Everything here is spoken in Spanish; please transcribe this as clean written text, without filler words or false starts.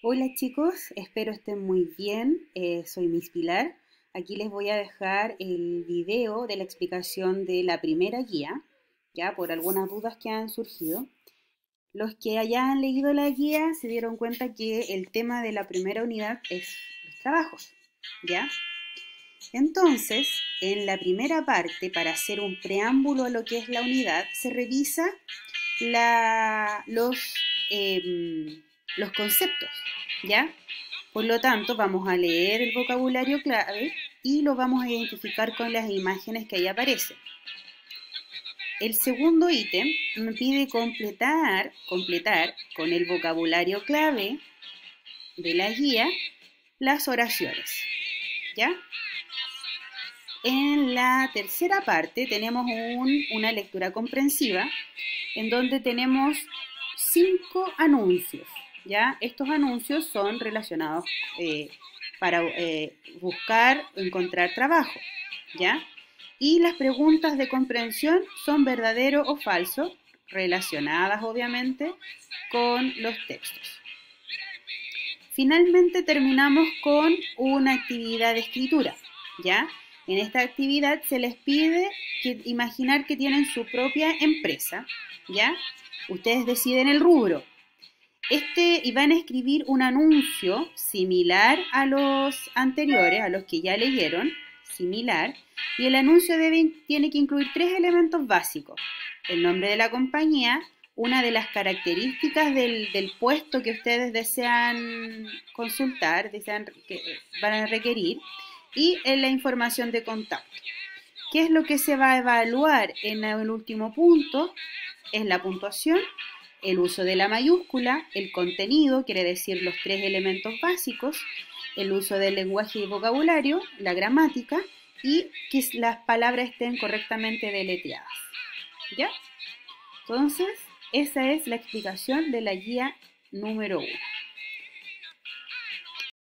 Hola chicos, espero estén muy bien. Soy Miss Pilar. Aquí les voy a dejar el video de la explicación de la primera guía, ya por algunas dudas que han surgido. Los que hayan leído la guía se dieron cuenta que el tema de la primera unidad es los trabajos, ¿ya? Entonces, en la primera parte, para hacer un preámbulo a lo que es la unidad, se revisa la- los, los conceptos, ¿ya? Por lo tanto, vamos a leer el vocabulario clave y lo vamos a identificar con las imágenes que ahí aparecen. El segundo ítem me pide completar con el vocabulario clave de la guía las oraciones, ¿ya? En la tercera parte tenemos una lectura comprensiva en donde tenemos 5 anuncios, ¿ya? Estos anuncios son relacionados para buscar o encontrar trabajo, ¿ya? Y las preguntas de comprensión son verdadero o falso, relacionadas obviamente con los textos. Finalmente terminamos con una actividad de escritura, ¿ya? En esta actividad se les pide imaginar que tienen su propia empresa, ¿ya? Ustedes deciden el rubro. Y van a escribir un anuncio similar a los anteriores, a los que ya leyeron, similar, y el anuncio tiene que incluir 3 elementos básicos: el nombre de la compañía, una de las características del puesto que ustedes desean consultar, que van a requerir, y la información de contacto. ¿Qué es lo que se va a evaluar en el último punto? Es la puntuación, el uso de la mayúscula, el contenido, quiere decir los 3 elementos básicos, el uso del lenguaje y vocabulario, la gramática y que las palabras estén correctamente deletreadas. ¿Ya? Entonces, esa es la explicación de la guía número 1.